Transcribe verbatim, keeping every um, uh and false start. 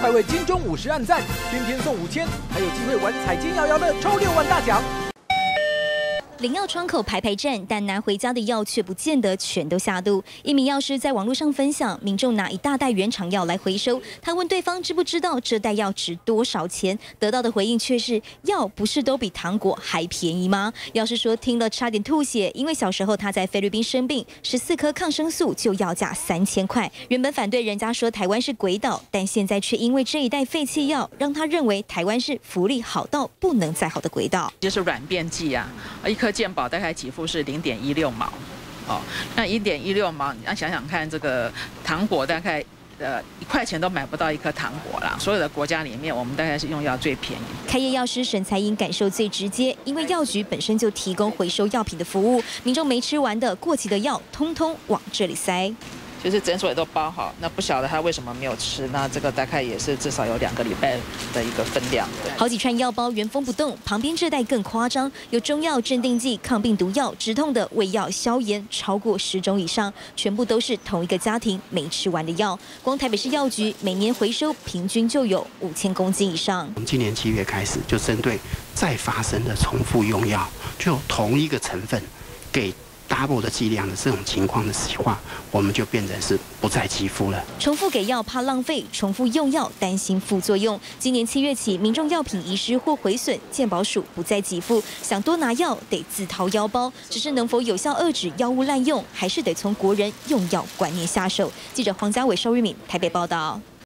快为金钟五十按赞，天天送五千，还有机会玩彩金摇摇乐抽六万大奖。 领药窗口排排站，但拿回家的药却不见得全都下肚。一名药师在网络上分享，民众拿一大袋原厂药来回收，他问对方知不知道这袋药值多少钱，得到的回应却是药不是都比糖果还便宜吗？药师说听了差点吐血，因为小时候他在菲律宾生病，十四颗抗生素就要价三千块。原本反对人家说台湾是鬼岛，但现在却因为这一袋废弃药，让他认为台湾是福利好到不能再好的鬼岛。 就是软便剂啊，一颗 健保大概给付是零点一六毛，哦，那一点一六毛，你要想想看，这个糖果大概呃一块钱都买不到一颗糖果啦。所有的国家里面，我们大概是用药最便宜。 开业药师沈才英感受最直接，因为药局本身就提供回收药品的服务，民众没吃完的过期的药，通通往这里塞。 就是诊所也都包好，那不晓得他为什么没有吃，那这个大概也是至少有两个礼拜的一个分量。 好几串药包原封不动，旁边这袋更夸张，有中药、镇定剂、抗病毒药、止痛的、胃药、消炎，超过十种以上，全部都是同一个家庭没吃完的药。光台北市药局每年回收平均就有五千公斤以上。 从今年七月开始，就针对再发生的重复用药，就同一个成分给 double 的剂量的这种情况的话，我们就变成是不再给付了。 重复给药怕浪费，重复用药担心副作用。今年七月起，民众药品遗失或毁损，健保署不再给付，想多拿药得自掏腰包。只是能否有效遏止药物滥用，还是得从国人用药观念下手。记者黄家伟、邵玉敏台北报道。